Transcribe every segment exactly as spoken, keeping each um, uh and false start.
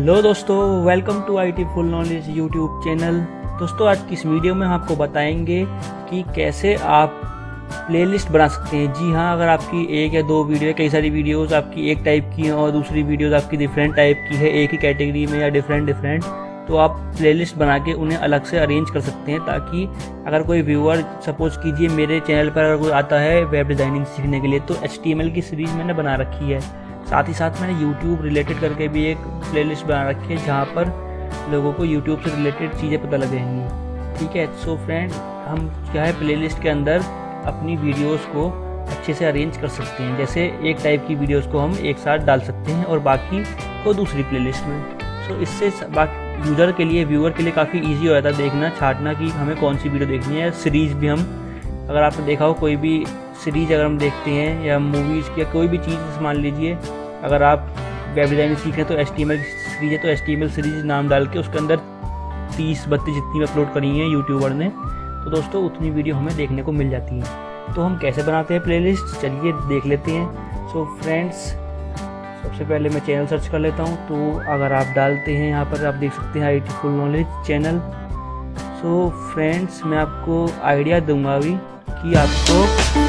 Hello दोस्तों, welcome to I T Full Knowledge YouTube channel. दोस्तों आज की इस वीडियो में हम आपको बताएंगे कि कैसे आप प्लेलिस्ट बना सकते हैं। जी हाँ, अगर आपकी एक या दो वीडियो, कई सारी वीडियोस आपकी एक टाइप की हैं और दूसरी वीडियोस आपकी डिफरेंट टाइप की है, एक ही कैटेगरी में या डिफरेंट डिफरेंट, तो आप प्लेलिस्ट बना के उन्हें अलग से अरेंज कर सकते हैं, ताकि अगर कोई व्यूअर, सपोज कीजिए मेरे चैनल पर अगर कोई आता है वेब डिज़ाइनिंग सीखने के लिए, तो एच टी एम एल की सीरीज़ मैंने बना रखी है। साथ ही साथ मैंने यूट्यूब रिलेटेड करके भी एक प्लेलिस्ट बना रखी है, जहाँ पर लोगों को यूट्यूब से रिलेटेड चीज़ें पता लगेंगी। ठीक है, सो फ्रेंड, हम क्या है प्लेलिस्ट के अंदर अपनी वीडियोस को अच्छे से अरेंज कर सकते हैं। जैसे एक टाइप की वीडियोस को हम एक साथ डाल सकते हैं और बाकी को दूसरी प्लेलिस्ट में। सो इससे बाकी यूज़र के लिए, व्यूअर के लिए काफ़ी ईजी हो जाता है देखना, छाटना कि हमें कौन सी वीडियो देखनी है। सीरीज़ भी हम, अगर आपने देखा हो कोई भी सीरीज़ अगर हम देखते हैं या मूवीज़ या कोई भी चीज़, मान लीजिए अगर आप वेब डिज़ाइनिंग सीख रहे हैं तो H T M L series है, तो H T M L series नाम डाल के उसके अंदर तीस बत्तीस जितनी अपलोड करी है यूट्यूबर ने, तो दोस्तों उतनी वीडियो हमें देखने को मिल जाती है। तो हम कैसे बनाते हैं प्लेलिस्ट, चलिए देख लेते हैं। सो फ्रेंड्स, सबसे पहले मैं चैनल सर्च कर लेता हूँ। तो अगर आप डालते हैं यहाँ पर, आप देख सकते हैं I T Full Knowledge channel. So friends, मैं आपको आइडिया दूंगा अभी कि आपको,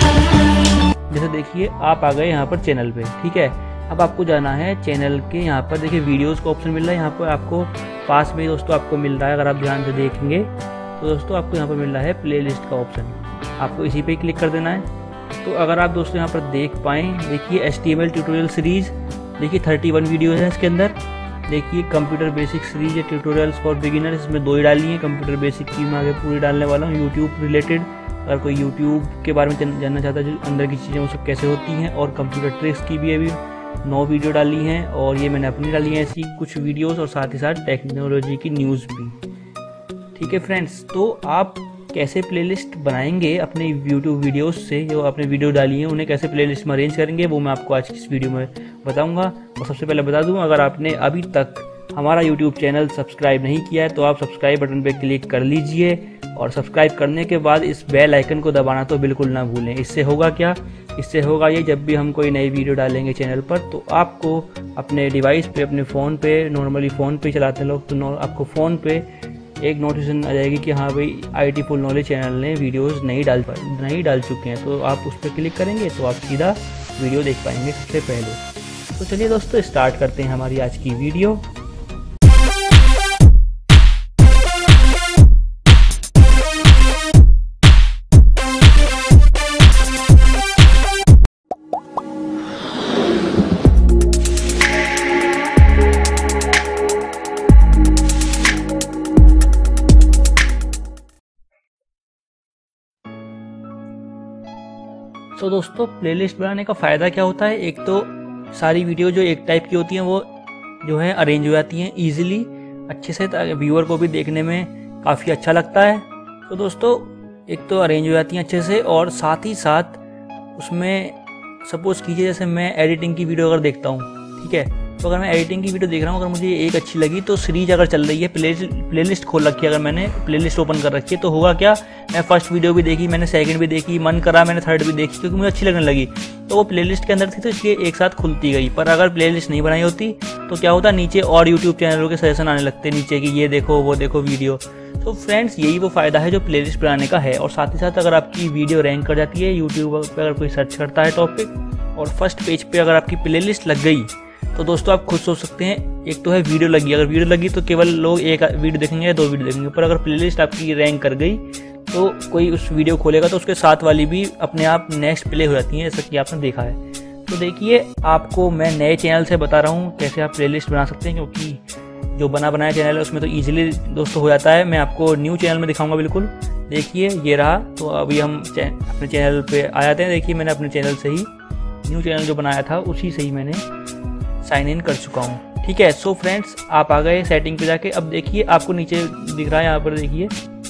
जैसे देखिए आप आ गए यहाँ पर चैनल पे, ठीक है। अब आपको जाना है चैनल के, यहाँ पर देखिए वीडियोस का ऑप्शन मिल रहा है, यहाँ पर आपको पास में दोस्तों आपको मिल रहा है, अगर आप ध्यान से देखेंगे तो दोस्तों आपको यहाँ पर मिल रहा है प्लेलिस्ट का ऑप्शन, आपको इसी पे क्लिक कर देना है। तो अगर आप दोस्तों यहाँ पर देख पाएँ, देखिए H T M L tutorial series, देखिए थर्टी वन वीडियो है इसके अंदर। देखिए कंप्यूटर बेसिक सीरीज है, ट्यूटोरियल्स फॉर बिगिनर्स, इसमें दो ही डाली हैं। कंप्यूटर बेसिक की मैं आगे पूरी डालने वाला हूँ। यूट्यूब रिलेटेड, अगर कोई यूट्यूब के बारे में जानना चाहता है, जो अंदर की चीज़ें वो सब कैसे होती हैं, और कंप्यूटर ट्रिक्स की भी अभी नौ वीडियो डाली हैं, और ये मैंने अपनी डाली हैं ऐसी कुछ वीडियोस, और साथ ही साथ टेक्नोलॉजी की न्यूज़ भी। ठीक है फ्रेंड्स, तो आप कैसे प्लेलिस्ट बनाएंगे अपने यूट्यूब वीडियोस से, जो आपने वीडियो डाली है उन्हें कैसे प्लेलिस्ट में अरेंज करेंगे, वो मैं आपको आज की इस वीडियो में बताऊंगा। और सबसे पहले बता दूं, अगर आपने अभी तक हमारा यूट्यूब चैनल सब्सक्राइब नहीं किया है तो आप सब्सक्राइब बटन पर क्लिक कर लीजिए, और सब्सक्राइब करने के बाद इस बेल आइकन को दबाना तो बिल्कुल ना भूलें। इससे होगा क्या, इससे होगा ये, जब भी हम कोई नई वीडियो डालेंगे चैनल पर, तो आपको अपने डिवाइस पे, अपने फ़ोन पे, नॉर्मली फ़ोन पे चलाते लोग, तो आपको फ़ोन पे एक नोटिफिकेशन आ जाएगी कि हाँ भाई I T Full Knowledge channel ने वीडियोस नहीं डाल नहीं डाल चुके हैं। तो आप उस पर क्लिक करेंगे तो आप सीधा वीडियो देख पाएंगे सबसे पहले। तो चलिए दोस्तों, स्टार्ट करते हैं हमारी आज की वीडियो। तो दोस्तों, प्लेलिस्ट बनाने का फ़ायदा क्या होता है, एक तो सारी वीडियो जो एक टाइप की होती हैं वो जो है अरेंज हो जाती हैं ईजिली, अच्छे से, व्यूअर को भी देखने में काफ़ी अच्छा लगता है। तो दोस्तों एक तो अरेंज हो जाती हैं अच्छे से, और साथ ही साथ उसमें सपोज़ कीजिए जैसे मैं एडिटिंग की वीडियो अगर देखता हूँ, ठीक है, तो अगर मैं एडिटिंग की वीडियो देख रहा हूँ, अगर मुझे एक अच्छी लगी तो सीरीज अगर चल रही है, प्ले प्लेलिस्ट खोल रखी है, अगर मैंने प्लेलिस्ट ओपन कर रखी है, तो होगा क्या, मैं फर्स्ट वीडियो भी देखी, मैंने सेकंड भी देखी, मन करा मैंने थर्ड भी देखी, क्योंकि मुझे अच्छी लगने लगी, तो वो प्लेलिस्ट के अंदर थी तो इसलिए एक साथ खुलती गई। पर अगर प्लेलिस्ट नहीं बनाई होती तो क्या होता, नीचे और यूट्यूब चैनलों के सजेशन आने लगते नीचे कि ये देखो वो देखो वीडियो। तो फ्रेंड्स, यही वो फ़ायदा है जो प्लेलिस्ट बनाने का है। और साथ ही साथ अगर आपकी वीडियो रैंक कर जाती है यूट्यूब पर, अगर कोई सर्च करता है टॉपिक और फर्स्ट पेज पे अगर आपकी प्लेलिस्ट लग गई, तो दोस्तों आप खुद सोच सकते हैं, एक तो है वीडियो लगी, अगर वीडियो लगी तो केवल लोग एक वीडियो देखेंगे या दो वीडियो देखेंगे, पर अगर प्लेलिस्ट आपकी रैंक कर गई तो कोई उस वीडियो खोलेगा तो उसके साथ वाली भी अपने आप नेक्स्ट प्ले हो जाती हैं, जैसा कि आपने देखा है। तो देखिए, आपको मैं नए चैनल से बता रहा हूँ कैसे आप प्लेलिस्ट बना सकते हैं, क्योंकि जो बना बनाया चैनल है उसमें तो ईजिली दोस्तों हो जाता है। मैं आपको न्यू चैनल में दिखाऊंगा बिल्कुल। देखिए ये रहा, तो अभी हम अपने चैनल पे आ जाते हैं। देखिए मैंने अपने चैनल से ही, न्यू चैनल जो बनाया था उसी से ही मैंने साइन इन कर चुका हूँ, ठीक है। सो फ्रेंड्स, आप आ गए सेटिंग पे जाके, अब देखिए आपको नीचे दिख रहा है, यहाँ पर देखिए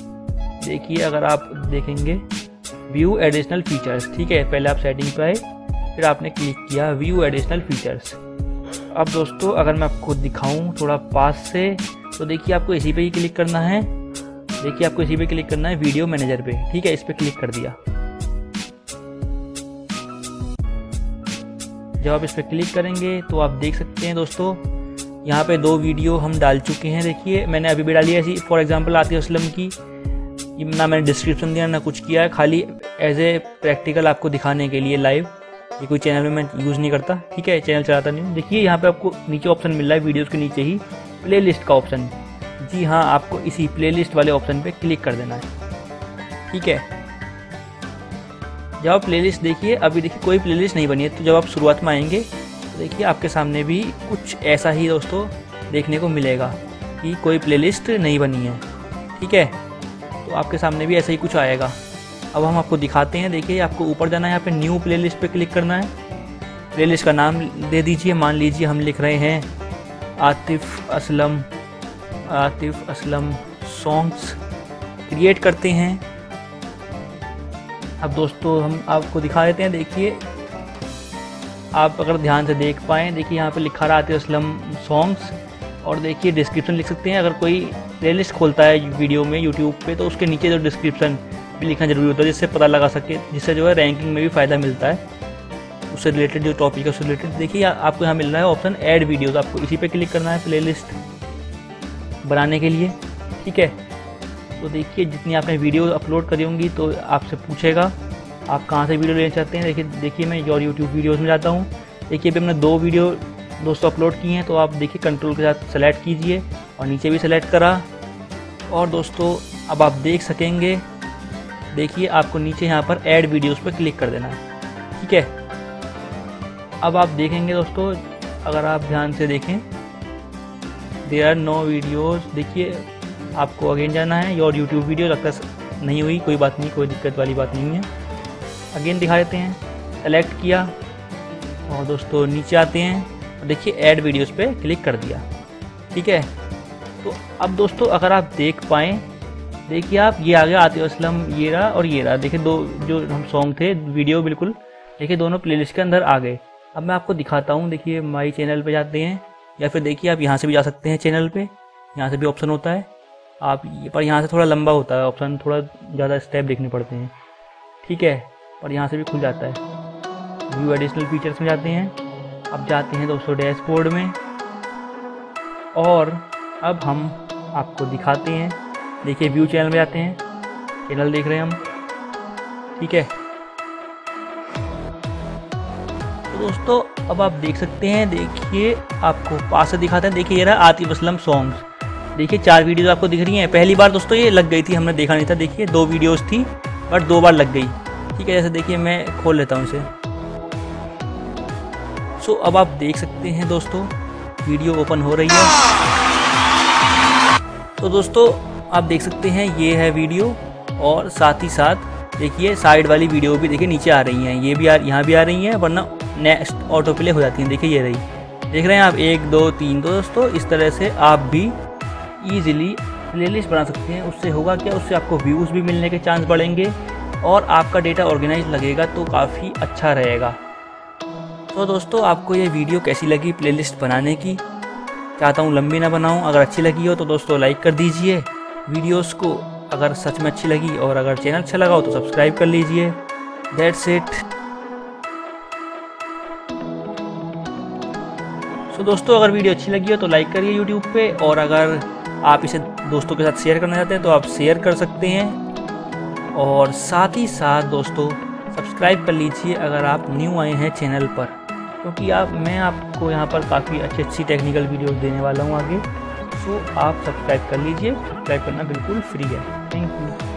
देखिए अगर आप देखेंगे व्यू एडिशनल फीचर्स, ठीक है। पहले आप सेटिंग पे आए, फिर आपने क्लिक किया व्यू एडिशनल फीचर्स। अब दोस्तों अगर मैं आपको दिखाऊं थोड़ा पास से, तो देखिए आपको इसी पे ही क्लिक करना है। देखिए आपको इसी पे क्लिक करना है, वीडियो मैनेजर पे, ठीक है। इस पे क्लिक कर दिया। जब आप इस पर क्लिक करेंगे तो आप देख सकते हैं दोस्तों यहाँ पे दो वीडियो हम डाल चुके हैं। देखिए मैंने अभी भी डाली है ऐसी, फॉर एग्जांपल आतिफ असलम की, ना मैंने डिस्क्रिप्शन दिया ना कुछ किया है, खाली एज ए प्रैक्टिकल आपको दिखाने के लिए लाइव। ये कोई चैनल में मैं यूज़ नहीं करता, ठीक है, चैनल चलाता नहीं हूँ। देखिए यहाँ पे आपको नीचे ऑप्शन मिल रहा है वीडियोज़ के नीचे ही प्लेलिस्ट का ऑप्शन। जी हाँ, आपको इसी प्लेलिस्ट वाले ऑप्शन पे क्लिक कर देना है, ठीक है। जब आप प्लेलिस्ट देखिए, अभी देखिए कोई प्लेलिस्ट नहीं बनी है, तो जब आप शुरुआत में आएंगे तो देखिए आपके सामने भी कुछ ऐसा ही दोस्तों देखने को मिलेगा कि कोई प्लेलिस्ट नहीं बनी है, ठीक है। तो आपके सामने भी ऐसा ही कुछ आएगा। अब हम आपको दिखाते हैं। देखिए आपको ऊपर जाना है, यहाँ पे न्यू प्लेलिस्ट पे क्लिक करना है। प्लेलिस्ट का नाम दे दीजिए, मान लीजिए हम लिख रहे हैं आतिफ असलम आतिफ असलम सॉन्ग्स। क्रिएट करते हैं। अब दोस्तों हम आपको दिखा देते हैं। देखिए आप अगर ध्यान से देख पाएँ, देखिए यहाँ पे लिखा रहा आतिफ असलम सॉन्ग्स, और देखिए डिस्क्रिप्शन लिख सकते हैं। अगर कोई प्लेलिस्ट खोलता है वीडियो में यूट्यूब पे, तो उसके नीचे जो डिस्क्रिप्शन भी लिखना जरूरी होता है, जिससे पता लगा सके, जिससे जो है रैंकिंग में भी फ़ायदा मिलता है, उससे रिलेटेड जो टॉपिक है उससे रिलेटेड। देखिए आपको यहाँ मिल रहा है ऑप्शन ऐड वीडियोस, आपको इसी पे क्लिक करना है प्लेलिस्ट बनाने के लिए, ठीक है। तो देखिए जितनी आपने वीडियो अपलोड करी होंगी तो आपसे पूछेगा आप कहाँ से वीडियो लेना चाहते हैं। देखिए देखिए मैं योर यूट्यूब वीडियोज़ में जाता हूँ। देखिए अभी हमने दो वीडियो दोस्तों अपलोड किए हैं, तो आप देखिए कंट्रोल के साथ सेलेक्ट कीजिए और नीचे भी सेलेक्ट करा, और दोस्तों अब आप देख सकेंगे। देखिए आपको नीचे यहाँ पर ऐड वीडियोस पर क्लिक कर देना है, ठीक है। अब आप देखेंगे दोस्तों, अगर आप ध्यान से देखें, देयर आर नो वीडियोस। देखिए आपको अगेन जाना है, योर यूट्यूब वीडियो, लगता है नहीं हुई, कोई बात नहीं, कोई दिक्कत वाली बात नहीं है। अगेन दिखा देते हैं, सेलेक्ट किया और दोस्तों नीचे आते हैं, देखिए ऐड वीडियोस पे क्लिक कर दिया, ठीक है। तो अब दोस्तों अगर आप देख पाएँ, देखिए आप ये आ गया आतिफ असलम, ये रहा और ये रहा। देखिए दो जो हम सॉन्ग थे वीडियो बिल्कुल, देखिए दोनों प्लेलिस्ट के अंदर आ गए। अब मैं आपको दिखाता हूँ। देखिए माई चैनल पे जाते हैं, या फिर देखिए आप यहाँ से भी जा सकते हैं चैनल पे, यहाँ से भी ऑप्शन होता है आप, पर यहाँ से थोड़ा लंबा होता है ऑप्शन, थोड़ा ज़्यादा स्टेप देखने पड़ते हैं, ठीक है, पर यहाँ से भी खुल जाता है। व्यू एडिशनल फीचर्स में जाते हैं, अब जाते हैं दोस्तों डैशबोर्ड में, और अब हम आपको दिखाते हैं। देखिए व्यू चैनल में जाते हैं, चैनल देख रहे हैं हम, ठीक है। तो दोस्तों अब आप देख सकते हैं, देखिए आपको पास से दिखाते हैं। देखिए ये रहा आतिफ असलम सॉन्ग्स। देखिए चार वीडियोस आपको दिख रही हैं। पहली बार दोस्तों ये लग गई थी, हमने देखा नहीं था। देखिए दो वीडियोस थी बट दो बार लग गई, ठीक है। जैसे देखिए मैं खोल लेता हूँ इसे। सो अब आप देख सकते हैं दोस्तों, वीडियो ओपन हो रही है। तो दोस्तों आप देख सकते हैं ये है वीडियो, और साथ ही साथ देखिए साइड वाली वीडियो भी देखिए नीचे आ रही हैं, ये भी आ यहाँ भी आ रही हैं, वरना नेक्स्ट ऑटो प्ले हो जाती हैं। देखिए ये रही, देख रहे हैं आप, एक दो तीन। तो दोस्तों इस तरह से आप भी ईजिली प्लेलिस्ट बना सकते हैं। उससे होगा क्या, उससे आपको व्यूज़ भी मिलने के चांस बढ़ेंगे और आपका डेटा ऑर्गेनाइज लगेगा, तो काफ़ी अच्छा रहेगा। तो दोस्तों आपको ये वीडियो कैसी लगी प्लेलिस्ट बनाने की? चाहता हूँ लंबी ना बनाऊँ। अगर अच्छी लगी हो तो दोस्तों लाइक कर दीजिए वीडियोस को, अगर सच में अच्छी लगी, और अगर चैनल अच्छा लगा हो तो सब्सक्राइब कर लीजिए। That's it. सो दोस्तों अगर वीडियो अच्छी लगी हो तो लाइक करिए यूट्यूब पे, और अगर आप इसे दोस्तों के साथ शेयर करना चाहते हैं तो आप शेयर कर सकते हैं, और साथ ही साथ दोस्तों सब्सक्राइब कर लीजिए अगर आप न्यू आए हैं चैनल पर, क्योंकि आप मैं आपको यहाँ पर काफ़ी अच्छी अच्छी टेक्निकल वीडियोस देने वाला हूँ आगे। सो आप सब्सक्राइब कर लीजिए, सब्सक्राइब करना बिल्कुल फ्री है। Thank you.